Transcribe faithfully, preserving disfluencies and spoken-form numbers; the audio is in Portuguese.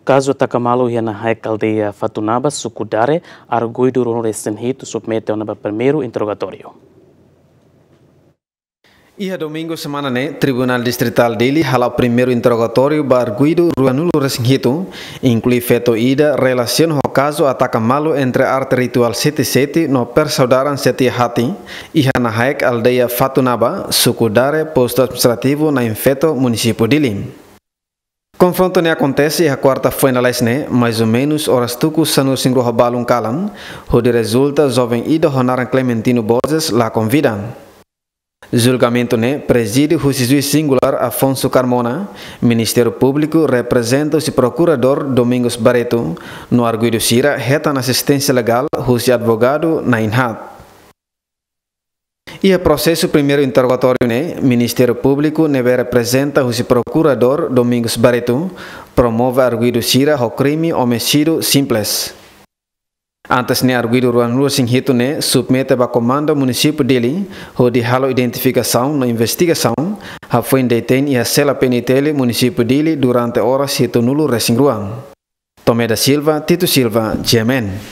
Caso Takamalu na haik aldeia Fatunaba, suku Dare, arguido no recém-rito submeteu no primeiro interrogatório. Ia domingo semana né, Tribunal Distrital dele hala o primeiro interrogatório para arguido ruanulo recém-rito, inclui feito ida relação ao caso Takamalu entre arte ritual setenta e sete no persaudaran Setia Hati e na haik aldeia Fatunaba, suku Dare, posto administrativo na infeto município dele. Confronto ne acontece a quarta-feira né, mais ou menos horas tuku sanu singro balung kalam, onde resulta jovem ida honaran Clementino Bozes lá convida. Julgamento né, preside o juiz singular Afonso Carmona, Ministério Público representa o procurador Domingos Barreto, no arguido sira reta na assistência legal o advogado na Inhat. E o processo primeiro interrogatório né, Ministério Público neve representa o procurador Domingos Barreto, promove arguido sira o crime homicídio simples. Antes ne arguido ruanul singhito ne submete a comando município dele, onde halo identificação na investigação, a foi detém e a cela penitele município dele durante horas hito nulo recém ruang. Tomé da Silva, Tito Silva, G M N.